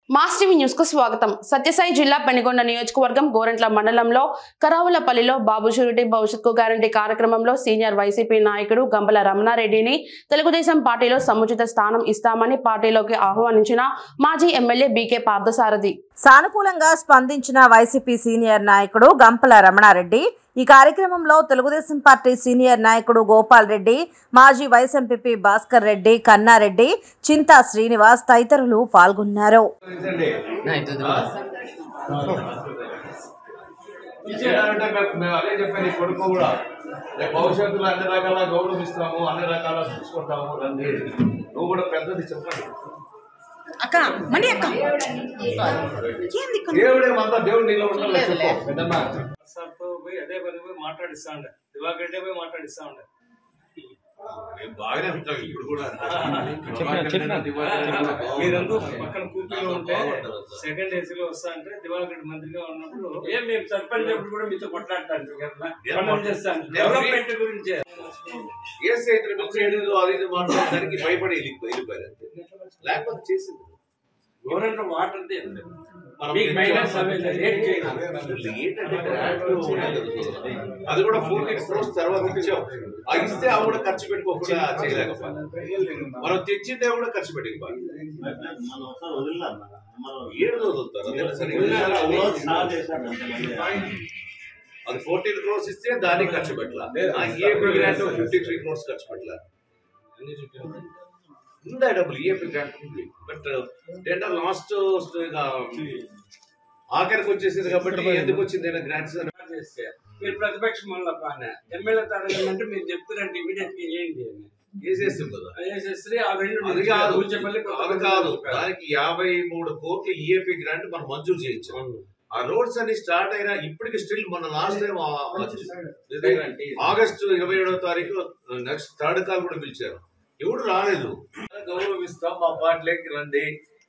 Mass TV news కు స్వాగతం. సత్యసాయి జిల్లా పెనుగొండ నియోజకవర్గం గోరంట్ల మండలంలో కరావులపల్లిలో బాబు షూరిటీ భవిష్యత్తు గ్యారంటీ కార్యక్రమంలో సీనియర్ వైసీపీ నాయకుడు గంపల రమణారెడ్డిని తెలుగుదేశం పార్టీలో సముచిత స్థానం ఇస్తామని పార్టీలోకి ఆహ్వానించిన మాజీ ఎమ్మెల్యే బీకే పార్థసారథి సానుకూలంగా స్పందించిన వైసీపీ సీనియర్ నాయకుడు గంపల రమణారెడ్డి ఈ కార్యక్రమంలో తెలుగుదేశం పార్టీ సీనియర్ నాయకుడు గోపాల్ రెడ్డి, మాజీ వైస్ ఎంపీ భాస్కర్ రెడ్డి, కన్నారెడ్డి, చింతా శ్రీనివాస్ తదితరులు పాల్గొన్నారు. భవిష్యత్తులో అన్ని రకాల గౌరవిస్తాము, అన్ని రకాల చూసుకుంటాము. నువ్వు కూడా పెద్దది చెప్పండి. దేవుడే అంతా దేవుడు నీలో ఉండాలి సార్తో పోయి అదే పని పోయి మాట్లాడిస్తా ఉండే, దివాకరెడ్డి పోయి మాట్లాడిస్తా ఉండే. బాగానే ఉంటాం ఇప్పుడు కూడా. మీరందరూ పక్కన కూర్చొని ఉంటే సెకండ్ ఏసీలో వస్తా అంటే దివాకరెడ్డి మంత్రిగా ఉన్నప్పుడు ఏం మేము సర్పంచ్ అప్పుడు కూడా మీతో కొట్లాడతాను చేస్తాను డెవలప్మెంట్ గురించి. ఏసీ అది మాట్లాడడానికి భయపడి వెళ్ళిపోయారు, లేకపోతే చేసింది గవర్నమెంట్ వాటర్ అది కూడా 14 crores తర్వాత ఇచ్చాం. ఇస్తే అవి కూడా ఖర్చు పెట్టుకోకుండా చేయలేకపోయింది. మనం తెచ్చిందే కూడా ఖర్చు పెట్టకపోయింది. 7 వదులుతారు అది 14 crores ఇస్తే దానికి ఖర్చు పెట్టాలి. 53 crores ఖర్చు పెట్టాలి. ఉందా డబ్బులు ఈఏపీ గ్రాంట్ ఉంది, బట్ టెండర్ లాస్ట్ ఆఖరికి వచ్చేసింది కాబట్టి ఎందుకు వచ్చింది గ్రాంట్స్ చేస్తే మీరు ప్రతిపక్షం వల్ల ఎమ్మెల్యే తరగంటే మీరు చెప్తారంటే ఇమీడియట్ గా ఏంటి వేసేస్తాం కదా, వేసేస్తే అది కాదు. దానికి 53 కోట్ల ఈఏపీ గ్రాంట్ మనం మంజూరు చేయించాం. ఆ రోడ్స్ అన్ని స్టార్ట్ అయినా ఇప్పటికి స్టిల్ మన లాస్ట్ టైం ఆగస్టు 27వ తారీఖు నెక్స్ట్ థర్డ్ కాల్ కూడా పిలిచారు, ఎవడు రాలేదు. గౌరవిస్తాం, మా పార్టీలోకి రండి.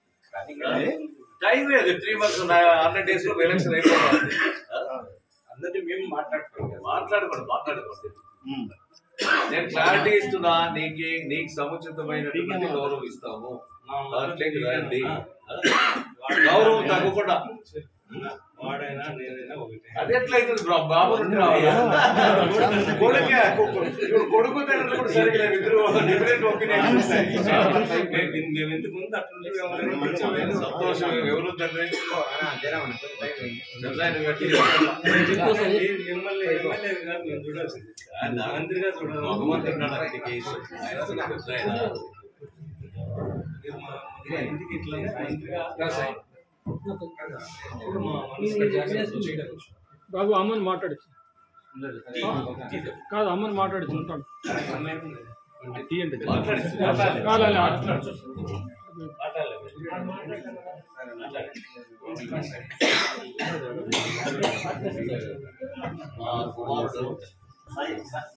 టైం లేదు, 3 months 100 days లో ఎలక్షన్ అయిపోయింది. అందరినీ మేము మాట్లాడుకోండి. నేను క్లారిటీ ఇస్తున్నా, నీకు సముచితమైనటువంటి గౌరవం ఇస్తాము, పార్టీలోకి రండి. గౌరవం తగ్గకుండా వాడైనా నేనైనా ఒకటి. అది ఎట్లయితుంది బాబు కొడుకు తండ్రులు కూడా సరిగ్గా ఇద్దరు డిఫరెంట్ ఒపీనియన్. మేము ఇంతకు ముందు అట్లా సంతోషం ఎవరు తండ్రి మిమ్మల్ని ఎమ్మెల్యే కాదు మేము చూడాల్సింది, మంత్రిగా చూడాలి. భగవంతుడు కేసు ఇంటికి ఇట్లా బాబు అమ్మని మాట్లాడచ్చు కాదు, అమ్మని మాట్లాడచ్చు ఉంటాడు కుమారుడు